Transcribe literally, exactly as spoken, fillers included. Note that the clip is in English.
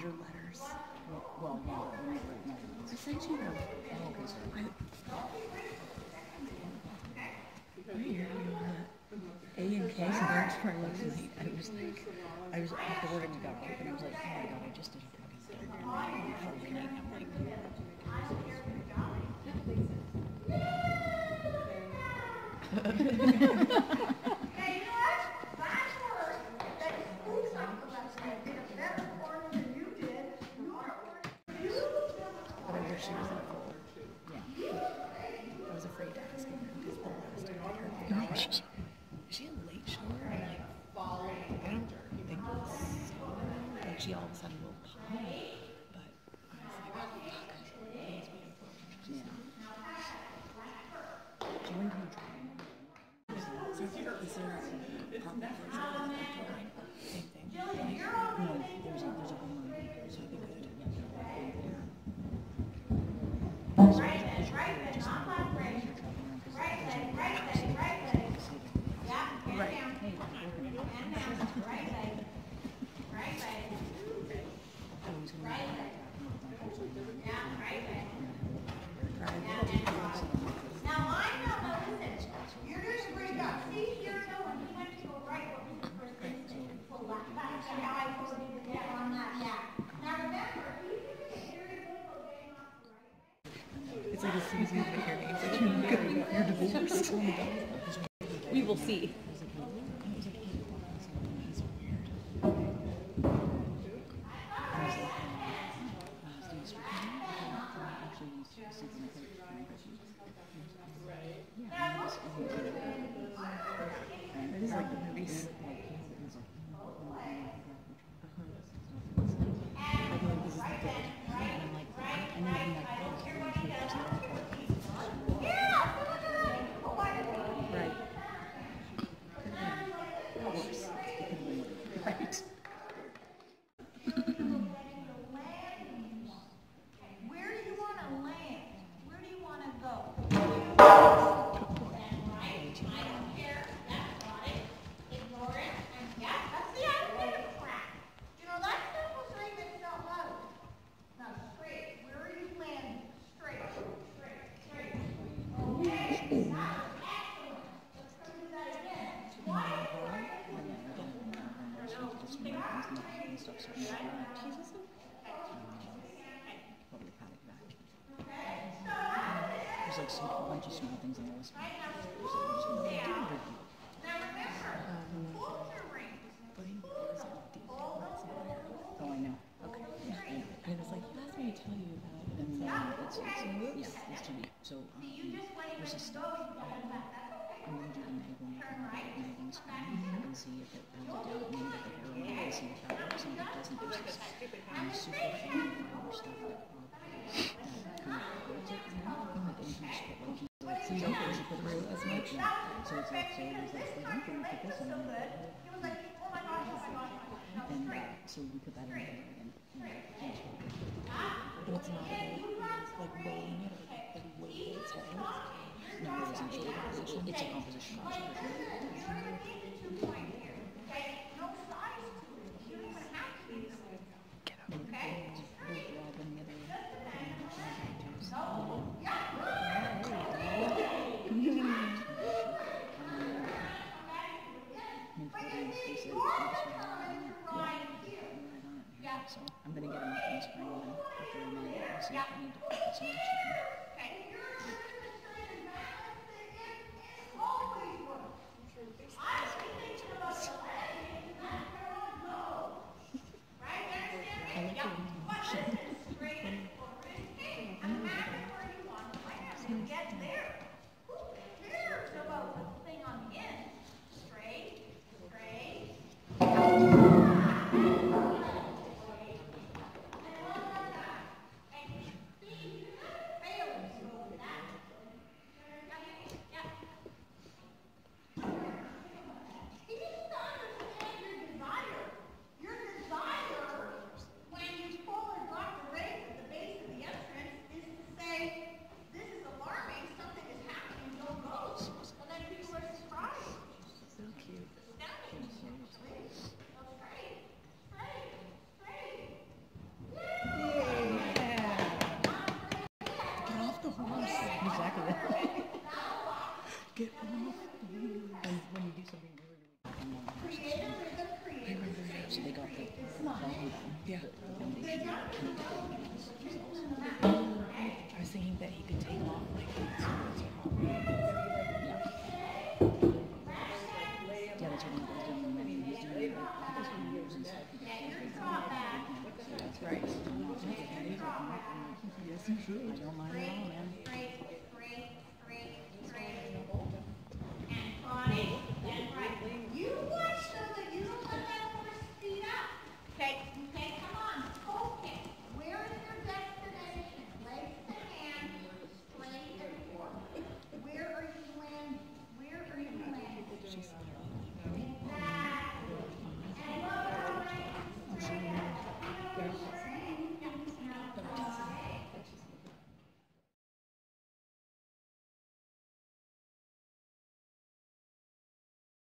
your letters. Well, well yeah, but when you write measurements. I sent you them. Oh, okay, sorry. I, right here, you want A and K, so I was trying to look tonight. I was like, I was after work and got off, and I was like, oh my god, I just did a fucking thing. I'm like, Hey, you know what? Last word that the school cycle last night did a better quarter than you did. Your word, you but I wish she was in full. Yeah. I was afraid to ask him because the last time I heard from her, is she a late shower? I'm like, I don't think so. Like she all of a sudden will pop. But I was like, oh fuck. It needs to be important. Yeah. So when can you try? So is there, is there a proper version of the line? Same thing. No, there's a, there's a whole line. So it'd be good. Yeah. right leg, right leg, not left leg. Right leg, right leg, right leg. Yeah, hand Right. down. Hand down. Right leg. Right leg. Right leg. Yeah, right leg. Now, now I know, now listen, you're doing a great job. See, here, no, when he went to go right, what was the first instinct to pull that back? See how I told you to get on that, yeah. Now remember, he's going to get very good about getting off the right leg. It's like as soon as you pick your name, it's like you're good, you're divorced. We will see. It is like the movies. I feel like this is the good. And I'm like, and then I'm like, oh, there's no Right. Of course. Right. Where do you want to land? Where do you want to go? There's like some, a bunch of small things on the list. Oh, I know. Okay. And it was like, you asked me to tell you about it. And then uh, it's, it's, yeah, it's T V. So um, there's a stuff. I'm going to do the nagging, nagging screen and see if it brings it down and then get the hair on and see if that works. And if it doesn't, there's this um, super fine fiber stuff that, uh, that kind of holds it now. Like anything split like you so it's don't push it through as much. So it's like, so it was like, well, I'm going to put this in there. And uh, so we put that in there and, you know, and it's really good. But it's not about like weighing it or like the weight it's heavy. No, it isn't. It's a composition. It's a composition. Get up. Okay. So I'm going to get him up in the spring and then after a minute I'll see if I need to put some extra. I like your emotion. Fail. so they got the ball done. Yeah. But the foundation cannot get it themselves. I was thinking that he could take off like this. Yeah. Yeah, that's what he was doing when he was doing like office years and stuff. He got those big so that's Right. right. Yes, you should. I don't mind at all, man.